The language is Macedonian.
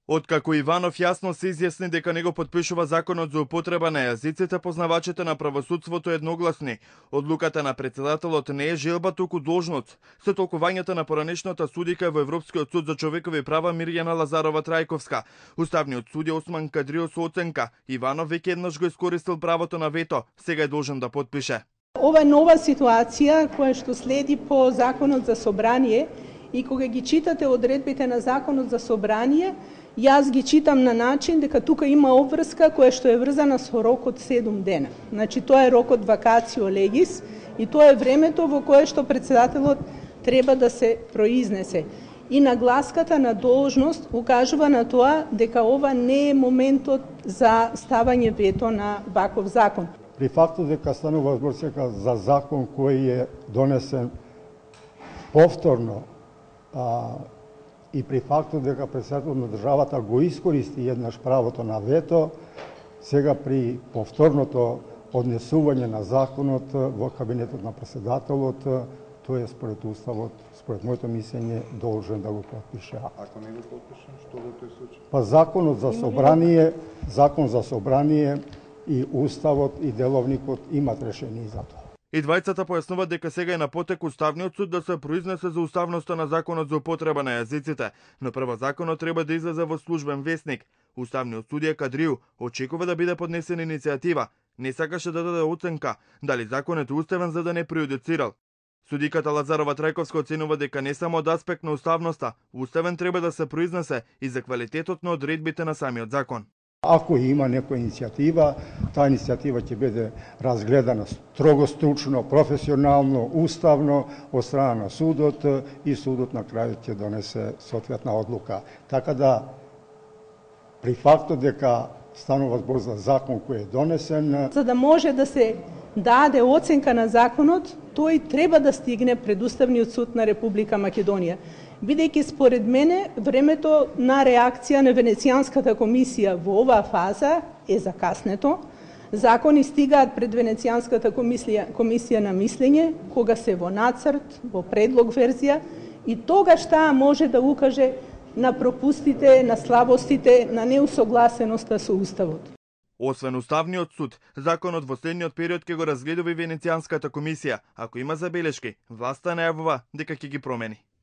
Откако Иванов јасно се изјасни дека не го потпишува законот за употреба на јазиците, познавачите на правосудството едногласни. Одлуката на председателот не е желба, туку должност. Со толкувањето на поранешната судика во Европскиот суд за човекови права Мирјана Лазарова Трајковска, уставниот судија Осман Кадрио со оценка Иванов веќе еднаш го искористил правото на вето, сега е должен да потпише. Ова е нова ситуација која што следи по законот за собрание и кога ги читате одредбите на законот за собрание, јас ги читам на начин дека тука има обврска која што е врзана со рокот 7 дена. Значи тоа е рокот вакацио легис и тоа е времето во кое што председателот треба да се произнесе. И нагласката на должност укажува на тоа дека ова не е моментот за ставање вето на ваков закон. При фактот дека станува збор сега за закон кој е донесен повторно и при фактот дека председателот на државата го искористи еднаш правото на вето, сега при повторното однесување на законот во кабинетот на председателот, тој е според уставот, според моето мислење, должен да го потпише. Ако не го потпише, што во тој случај? Па закон за собрание и уставот и деловникот имат решение за тоа. И двајцата појаснуваат дека сега е на потек Уставниот суд да се произнесе за уставноста на законот за употреба на јазиците, но прво законот треба да излезе во службен весник. Уставниот судија Кадриу очекува да биде поднесена иницијатива, не сакаше да даде оценка дали законот е уставен за да не прејудицирал. Судиката Лазарова Трајковска оценува дека не само од аспект на уставноста, уставен треба да се произнесе и за квалитетот на одредбите на самиот закон. Ако има некоја иницијатива, таа иницијатива ќе биде разгледана строго стручно, професионално, уставно од страна на судот и судот на крајот ќе донесе соодветна одлука. Така да при фактот дека станува збор за закон кој е донесен, за да може да се даде оценка на законот, тој треба да стигне пред Уставниот суд на Република Македонија. Бидејќи според мене времето на реакција на Венецијанската комисија во оваа фаза е закаснето. Закони стигаат пред Венецијанската комисија на мислење, кога се во нацрт, во предлог верзија, и тогаш таа може да укаже на пропустите, на слабостите, на неусогласеноста со Уставот. Освен Уставниот суд, законот во следниот период ќе го разгледува и Венецијанската комисија. Ако има забелешки, власта најавува дека ќе ги промени.